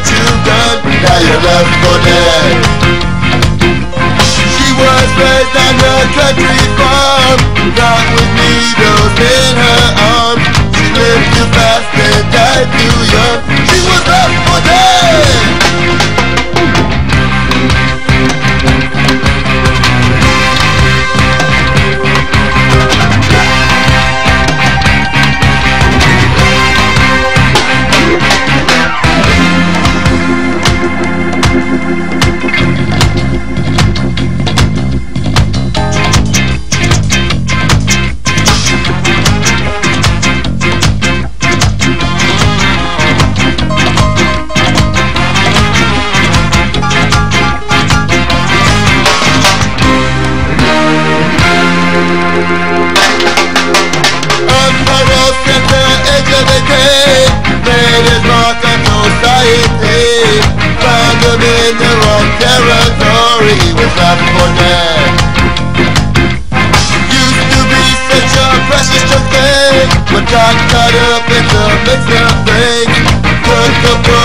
that you've done, now you're left for dead. She was raised on a country farm, not with needles in her arms. She lived too fast and died too young. She was left for dead. Made his mark on society, found him in the wrong territory, he was left for dead. Used to be such a precious young thing, but got caught up in the mix of things. Took the